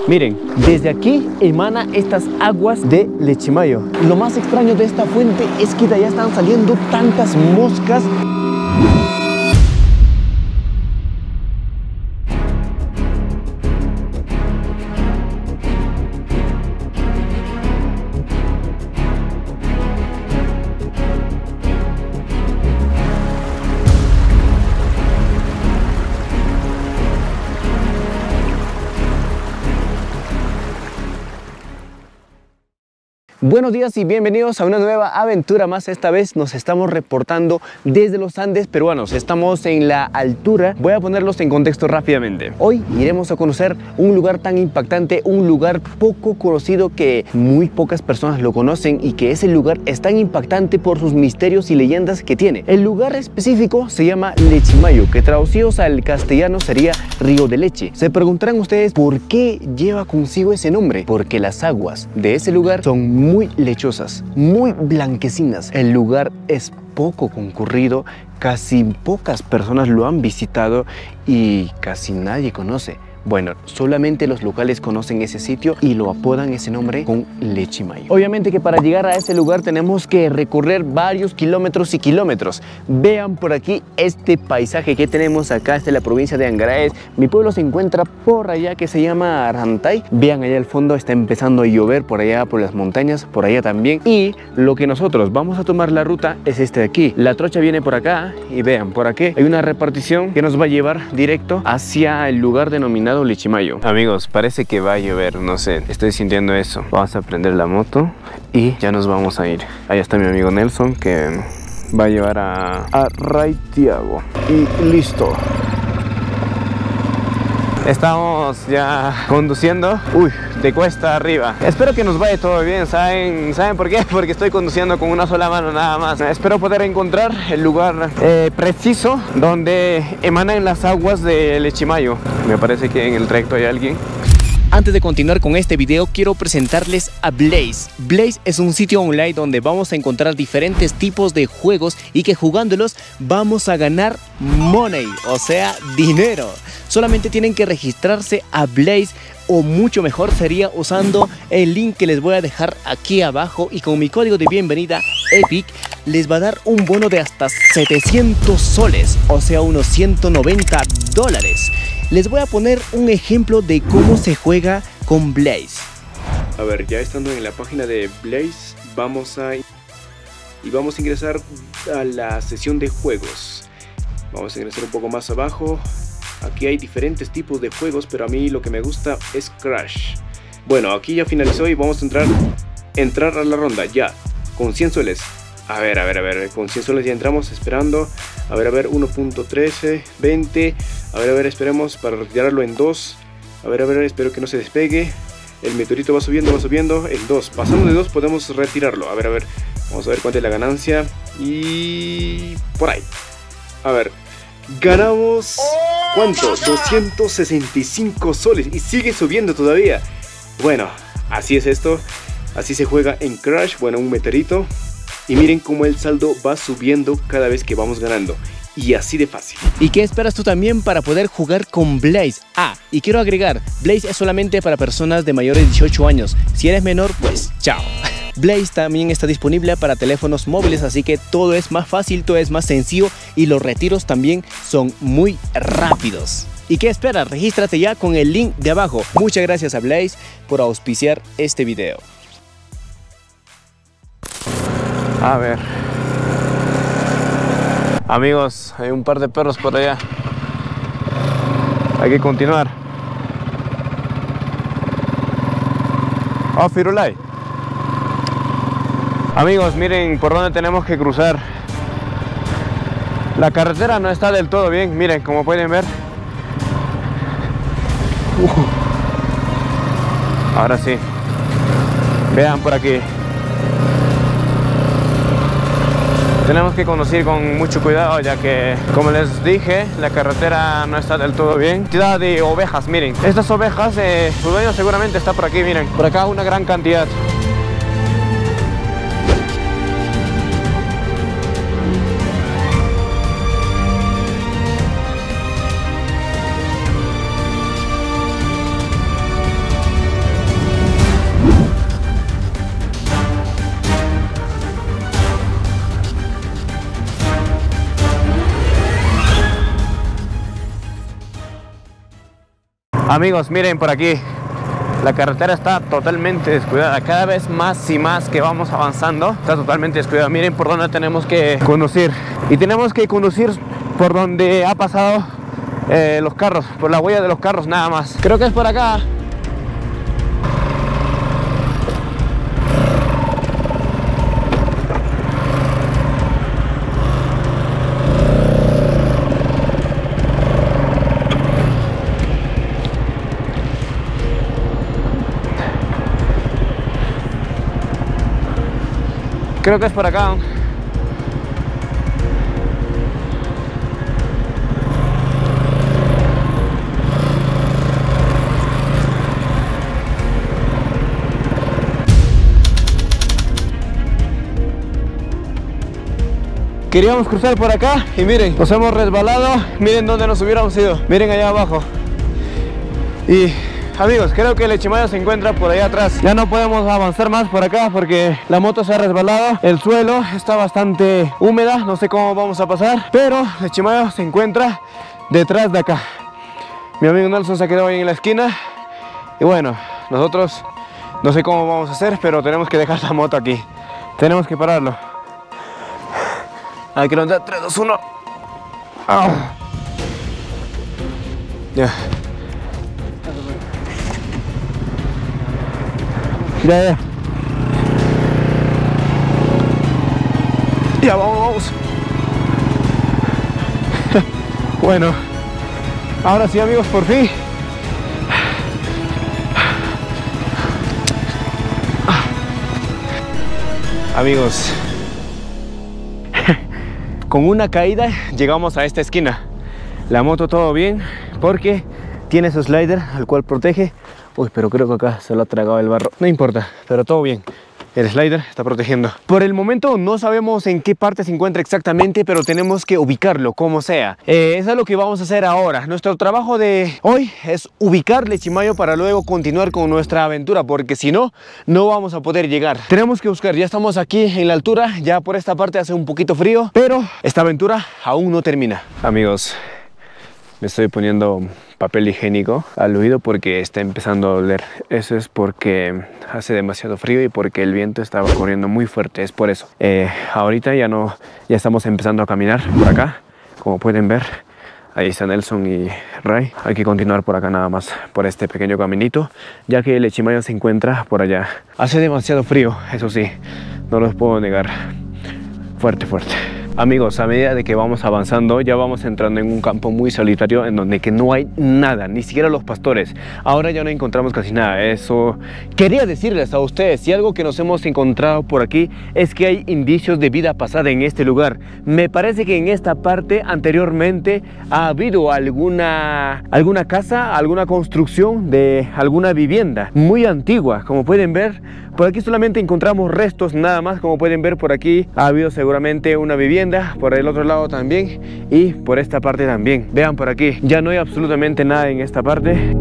Miren, desde aquí emana estas aguas de Lechimayo. Lo más extraño de esta fuente es que de allá están saliendo tantas moscas. Buenos días y bienvenidos a una nueva aventura más. Esta vez nos estamos reportando desde los Andes peruanos. Estamos en la altura. Voy a ponerlos en contexto rápidamente. Hoy iremos a conocer un lugar tan impactante, un lugar poco conocido que muy pocas personas lo conocen, y que ese lugar es tan impactante por sus misterios y leyendas que tiene. El lugar específico se llama Lechimayo, que traducidos al castellano sería Río de Leche. Se preguntarán ustedes por qué lleva consigo ese nombre. Porque las aguas de ese lugar son muy lechosas, muy blanquecinas. El lugar es poco concurrido, casi pocas personas lo han visitado y casi nadie conoce. Bueno, solamente los locales conocen ese sitio y lo apodan ese nombre con Lechimayo. Obviamente que para llegar a ese lugar tenemos que recorrer varios kilómetros y kilómetros. Vean por aquí este paisaje que tenemos acá. Esta es la provincia de Angaraes. Mi pueblo se encuentra por allá, que se llama Arantay. Vean allá al fondo, está empezando a llover por allá, por las montañas, por allá también. Y lo que nosotros vamos a tomar la ruta es este de aquí. La trocha viene por acá y vean, por aquí hay una repartición que nos va a llevar directo hacia el lugar denominado Lechimayo. Amigos, parece que va a llover, no sé, estoy sintiendo eso. Vamos a prender la moto y ya nos vamos a ir. Ahí está mi amigo Nelson, que va a llevar a Raitiago. Y listo. Estamos ya conduciendo, de cuesta arriba. Espero que nos vaya todo bien. ¿Saben por qué? Porque estoy conduciendo con una sola mano nada más. Espero poder encontrar el lugar preciso donde emanan las aguas de Lechimayo. Me parece que en el trayecto hay alguien. Antes de continuar con este video, quiero presentarles a Blaze. Blaze es un sitio online donde vamos a encontrar diferentes tipos de juegos y que jugándolos vamos a ganar money, o sea, dinero. Solamente tienen que registrarse a Blaze, o mucho mejor sería usando el link que les voy a dejar aquí abajo, y con mi código de bienvenida EPIC les va a dar un bono de hasta 700 soles, o sea, unos 190 dólares. Les voy a poner un ejemplo de cómo se juega con Blaze. A ver, ya estando en la página de Blaze, vamos a ingresar a la sesión de juegos. Vamos a ingresar un poco más abajo. Aquí hay diferentes tipos de juegos, pero a mí lo que me gusta es Crash. Bueno, aquí ya finalizó y vamos a entrar a la ronda ya, con 100 soles. A ver, con 100 soles ya entramos, esperando. A ver, 1.13, 20. A ver, esperemos para retirarlo en 2. A ver, espero que no se despegue. El meteorito va subiendo, en 2. Pasando de 2 podemos retirarlo. A ver, vamos a ver cuánta es la ganancia. Y por ahí. A ver, ganamos... ¿Cuánto? 265 soles. Y sigue subiendo todavía. Bueno, así es esto. Así se juega en Crash. Bueno, un meteorito. Y miren cómo el saldo va subiendo cada vez que vamos ganando. Y así de fácil. ¿Y qué esperas tú también para poder jugar con Blaze? Y quiero agregar, Blaze es solamente para personas de mayores de 18 años. Si eres menor, pues chao. Blaze también está disponible para teléfonos móviles, así que todo es más fácil, todo es más sencillo, y los retiros también son muy rápidos. ¿Y qué esperas? Regístrate ya con el link de abajo. Muchas gracias a Blaze por auspiciar este video. A ver, amigos, hay un par de perros por allá. Hay que continuar. Firulai. Amigos, miren por dónde tenemos que cruzar. La carretera no está del todo bien, miren, como pueden ver. Ahora sí. Vean por aquí. Tenemos que conducir con mucho cuidado, ya que, como les dije, la carretera no está del todo bien. Cantidad de ovejas, miren. Estas ovejas, su dueño seguramente está por aquí, miren. Por acá una gran cantidad. Amigos, miren por aquí. La carretera está totalmente descuidada. Cada vez más y más que vamos avanzando, está totalmente descuidada. Miren por dónde tenemos que conducir. Y tenemos que conducir por donde ha pasado los carros, por la huella de los carros nada más. Creo que es por acá. Creo que es por acá. Queríamos cruzar por acá y miren, nos hemos resbalado. Miren dónde nos hubiéramos ido. Miren allá abajo. Y amigos, creo que el Lechimayo se encuentra por allá atrás. Ya no podemos avanzar más por acá porque la moto se ha resbalado. El suelo está bastante húmeda. No sé cómo vamos a pasar, pero el Lechimayo se encuentra detrás de acá. Mi amigo Nelson se ha quedado ahí en la esquina. Y bueno, nosotros no sé cómo vamos a hacer, pero tenemos que dejar la moto aquí. Tenemos que pararlo. Hay que levantar 3, 2, 1. ¡Oh! Ya. Ya. Ya, vamos. Bueno, ahora sí, amigos, por fin. Amigos, con una caída llegamos a esta esquina. La moto todo bien porque tiene su slider al cual protege. Uy, pero creo que acá se lo ha tragado el barro. No importa, pero todo bien. El slider está protegiendo. Por el momento no sabemos en qué parte se encuentra exactamente, pero tenemos que ubicarlo como sea. Eso es lo que vamos a hacer ahora. Nuestro trabajo de hoy es ubicar Lechimayo para luego continuar con nuestra aventura, porque si no, no vamos a poder llegar. Tenemos que buscar, ya estamos aquí en la altura, ya por esta parte hace un poquito frío, pero esta aventura aún no termina. Amigos, me estoy poniendo papel higiénico al oído porque está empezando a doler. Eso es porque hace demasiado frío y porque el viento estaba corriendo muy fuerte, es por eso. Ahorita ya estamos empezando a caminar por acá, como pueden ver. Ahí está Nelson y Ray. Hay que continuar por acá nada más, por este pequeño caminito, ya que el Lechimayo se encuentra por allá. Hace demasiado frío, eso sí, no los puedo negar. Fuerte, fuerte. Amigos, a medida de que vamos avanzando, ya vamos entrando en un campo muy solitario en donde que no hay nada, ni siquiera los pastores. Ahora ya no encontramos casi nada. Eso quería decirles a ustedes, si algo que nos hemos encontrado por aquí es que hay indicios de vida pasada en este lugar. Me parece que en esta parte anteriormente ha habido alguna casa, alguna construcción de alguna vivienda muy antigua. Como pueden ver, por aquí solamente encontramos restos nada más. Como pueden ver, por aquí ha habido seguramente una vivienda, por el otro lado también y por esta parte también. Vean por aquí, ya no hay absolutamente nada en esta parte.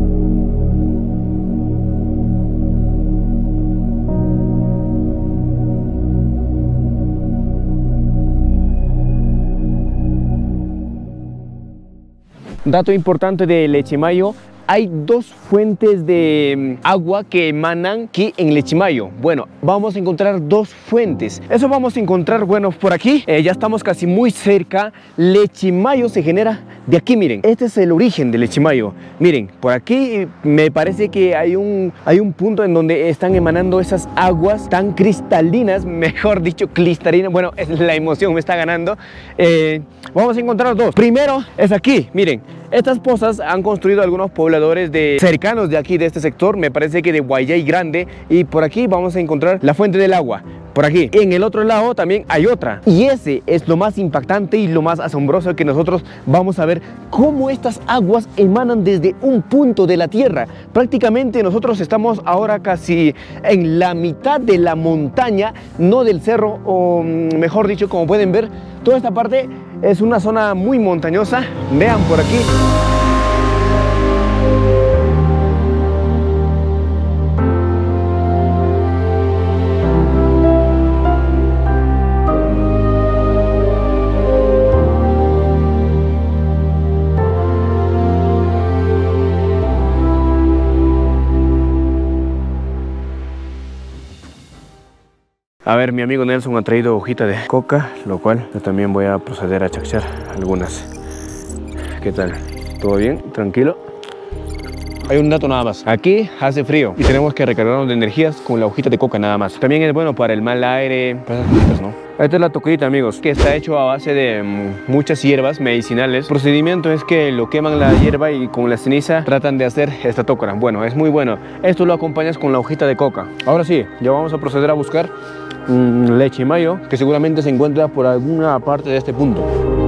Dato importante de Lechimayo: hay dos fuentes de agua que emanan aquí en Lechimayo. Bueno, vamos a encontrar dos fuentes. Eso vamos a encontrar, bueno, por aquí. Ya estamos casi muy cerca. Lechimayo se genera de aquí, miren. Este es el origen de Lechimayo. Miren, por aquí me parece que hay un punto en donde están emanando esas aguas tan cristalinas, mejor dicho, cristalinas. Bueno, la emoción me está ganando. Vamos a encontrar dos. Primero es aquí, miren. Estas pozas han construido algunos pobladores cercanos de aquí, de este sector. Me parece que de Guayay Grande. Y por aquí vamos a encontrar la fuente del agua. Por aquí. En el otro lado también hay otra. Y ese es lo más impactante y lo más asombroso, que nosotros vamos a ver cómo estas aguas emanan desde un punto de la tierra. Prácticamente nosotros estamos ahora casi en la mitad de la montaña, no del cerro, o mejor dicho, como pueden ver, toda esta parte es una zona muy montañosa. Vean por aquí. A ver, mi amigo Nelson ha traído hojita de coca, lo cual yo también voy a proceder a chachar algunas. ¿Qué tal? ¿Todo bien? ¿Tranquilo? Hay un dato nada más. Aquí hace frío y tenemos que recargarnos de energías con la hojita de coca nada más. También es bueno para el mal aire, para esas cosas, ¿no? Esta es la toquita, amigos, que está hecho a base de muchas hierbas medicinales. El procedimiento es que lo queman la hierba y con la ceniza tratan de hacer esta tócara. Bueno, es muy bueno. Esto lo acompañas con la hojita de coca. Ahora sí, ya vamos a proceder a buscar leche mayo, que seguramente se encuentra por alguna parte de este punto.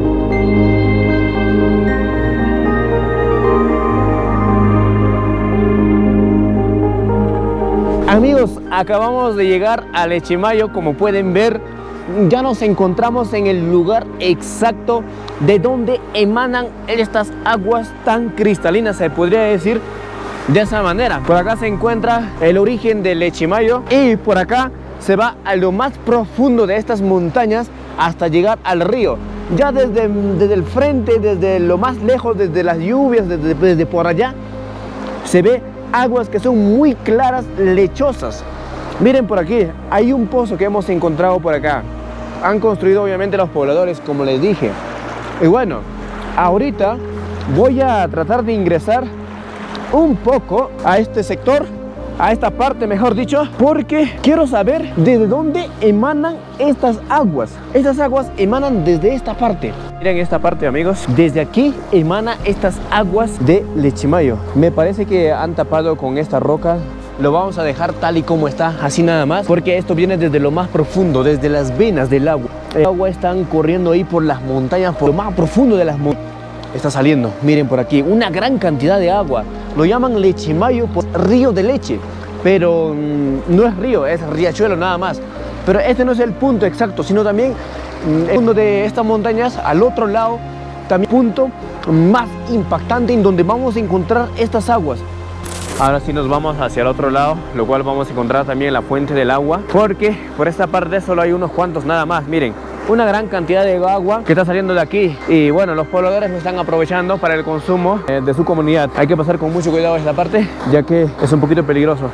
Amigos, acabamos de llegar a Lechimayo. Como pueden ver, ya nos encontramos en el lugar exacto de donde emanan estas aguas tan cristalinas, se podría decir de esa manera. Por acá se encuentra el origen del Lechimayo y por acá se va a lo más profundo de estas montañas hasta llegar al río. Ya desde el frente, desde lo más lejos, desde las lluvias, desde por allá, se ve aguas que son muy claras, lechosas. Miren por aquí, hay un pozo que hemos encontrado por acá. Han construido obviamente los pobladores, como les dije. Y bueno, ahorita voy a tratar de ingresar un poco a este sector, a esta parte mejor dicho, porque quiero saber desde dónde emanan estas aguas. Estas aguas emanan desde esta parte. Miren esta parte, amigos, desde aquí emana estas aguas de Lechimayo. Me parece que han tapado con esta roca. Lo vamos a dejar tal y como está, así nada más, porque esto viene desde lo más profundo, desde las venas del agua. El agua está corriendo ahí por las montañas, por lo más profundo de las montañas. Está saliendo, miren por aquí, una gran cantidad de agua. Lo llaman Lechimayo por río de leche, pero no es río, es riachuelo nada más. Pero este no es el punto exacto, sino también el punto de estas montañas, al otro lado, también punto más impactante en donde vamos a encontrar estas aguas. Ahora sí nos vamos hacia el otro lado, lo cual vamos a encontrar también la fuente del agua, porque por esta parte solo hay unos cuantos nada más. Miren, una gran cantidad de agua que está saliendo de aquí. Y bueno, los pobladores lo están aprovechando para el consumo de su comunidad. Hay que pasar con mucho cuidado esta parte, ya que es un poquito peligroso.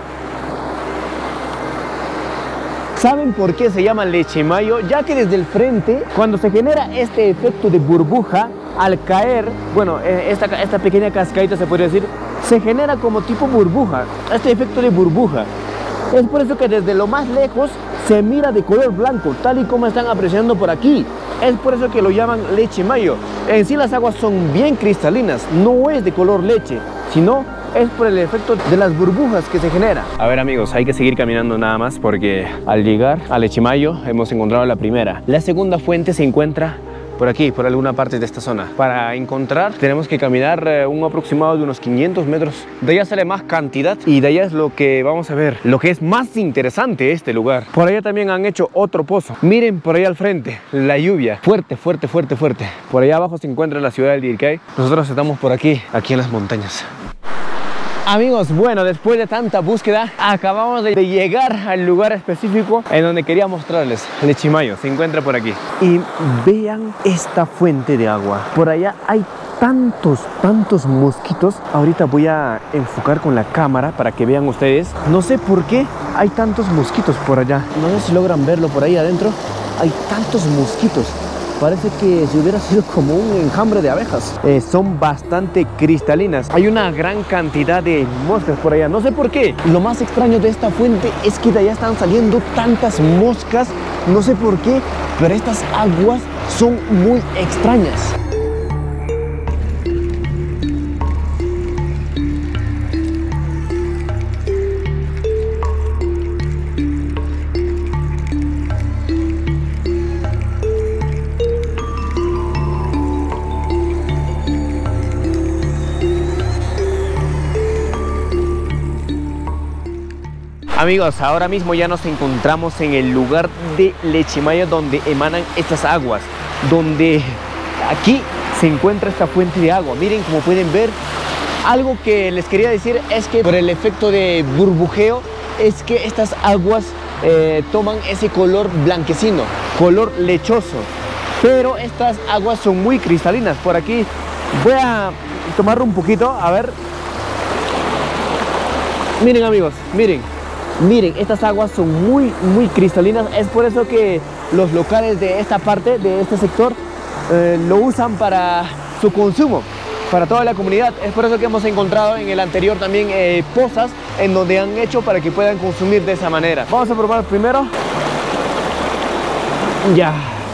¿Saben por qué se llama Lechimayo? Ya que desde el frente, cuando se genera este efecto de burbuja, al caer, bueno, esta pequeña cascadita se podría decir, se genera como tipo burbuja, este efecto de burbuja. Es por eso que desde lo más lejos se mira de color blanco, tal y como están apreciando por aquí. Es por eso que lo llaman Lechimayo. En sí las aguas son bien cristalinas, no es de color leche, sino es por el efecto de las burbujas que se genera. A ver, amigos, hay que seguir caminando nada más, porque al llegar a Lechimayo hemos encontrado la primera. La segunda fuente se encuentra por aquí, por alguna parte de esta zona. Para encontrar tenemos que caminar un aproximado de unos 500 metros. De allá sale más cantidad y de allá es lo que vamos a ver, lo que es más interesante este lugar. Por allá también han hecho otro pozo. Miren por allá al frente, la lluvia. Fuerte, fuerte, fuerte, fuerte. Por allá abajo se encuentra la ciudad del Dirkay. Nosotros estamos por aquí en las montañas. Amigos, bueno, después de tanta búsqueda, acabamos de llegar al lugar específico en donde quería mostrarles. Lechimayo se encuentra por aquí. Y vean esta fuente de agua. Por allá hay tantos mosquitos. Ahorita voy a enfocar con la cámara para que vean ustedes. No sé por qué hay tantos mosquitos por allá. No sé si logran verlo por ahí adentro. Hay tantos mosquitos. Parece que si hubiera sido como un enjambre de abejas. Son bastante cristalinas. Hay una gran cantidad de moscas por allá. No sé por qué. Lo más extraño de esta fuente es que de allá están saliendo tantas moscas. No sé por qué, pero estas aguas son muy extrañas. Amigos, ahora mismo ya nos encontramos en el lugar de Lechimayo donde emanan estas aguas, donde aquí se encuentra esta fuente de agua. Miren, como pueden ver, algo que les quería decir es que por el efecto de burbujeo es que estas aguas toman ese color blanquecino, color lechoso, pero estas aguas son muy cristalinas. Por aquí voy a tomar un poquito, a ver. Miren, amigos, miren. Miren, estas aguas son muy cristalinas. Es por eso que los locales de esta parte, de este sector, lo usan para su consumo, para toda la comunidad. Es por eso que hemos encontrado en el anterior también pozas en donde han hecho para que puedan consumir de esa manera. Vamos a probar primero. Ya.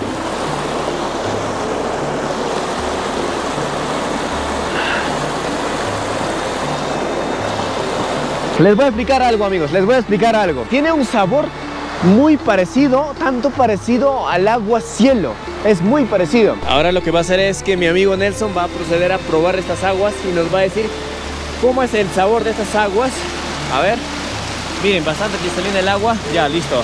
Les voy a explicar algo, amigos, les voy a explicar algo. Tiene un sabor muy parecido, tanto parecido al agua cielo. Es muy parecido. Ahora lo que va a hacer es que mi amigo Nelson va a proceder a probar estas aguas y nos va a decir cómo es el sabor de estas aguas. A ver, miren, bastante cristalina el agua. Ya, listo.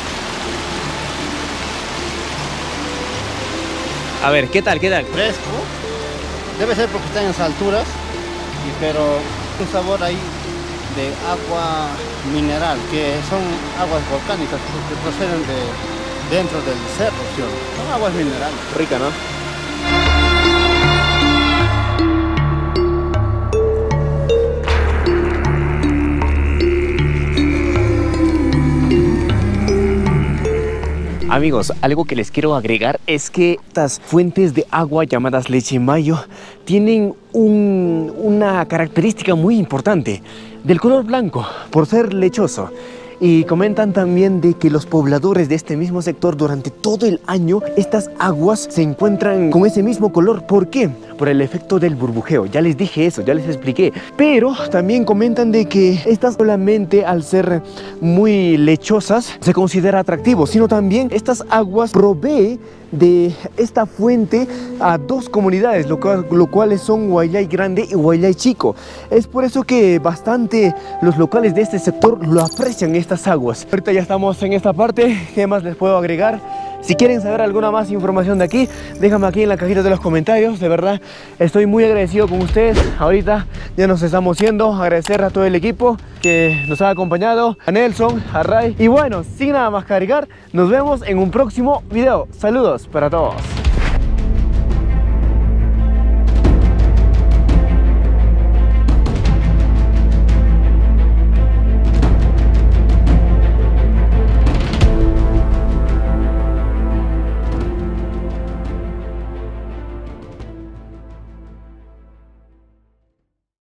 A ver, ¿qué tal? ¿Qué tal? Fresco. Debe ser porque está en las alturas, pero un sabor ahí de agua mineral, que son aguas volcánicas que proceden de dentro del cerro, ¿sí? Son aguas minerales. Rica, ¿no? Amigos, algo que les quiero agregar es que estas fuentes de agua llamadas Leche Mayo tienen una característica muy importante del color blanco por ser lechoso. Y comentan también de que los pobladores de este mismo sector durante todo el año estas aguas se encuentran con ese mismo color. ¿Por qué? Por el efecto del burbujeo. Ya les dije eso, ya les expliqué. Pero también comentan de que estas solamente al ser muy lechosas se considera atractivo, sino también estas aguas provee de esta fuente a dos comunidades, lo cuales son Huayllay Grande y Huayllay Chico. Es por eso que bastante los locales de este sector lo aprecian estas aguas. Ahorita ya estamos en esta parte. ¿Qué más les puedo agregar? Si quieren saber alguna más información de aquí, déjame aquí en la cajita de los comentarios. De verdad, estoy muy agradecido con ustedes. Ahorita ya nos estamos yendo. Agradecer a todo el equipo que nos ha acompañado, a Nelson, a Ray. Y bueno, sin nada más cargar, nos vemos en un próximo video. Saludos para todos.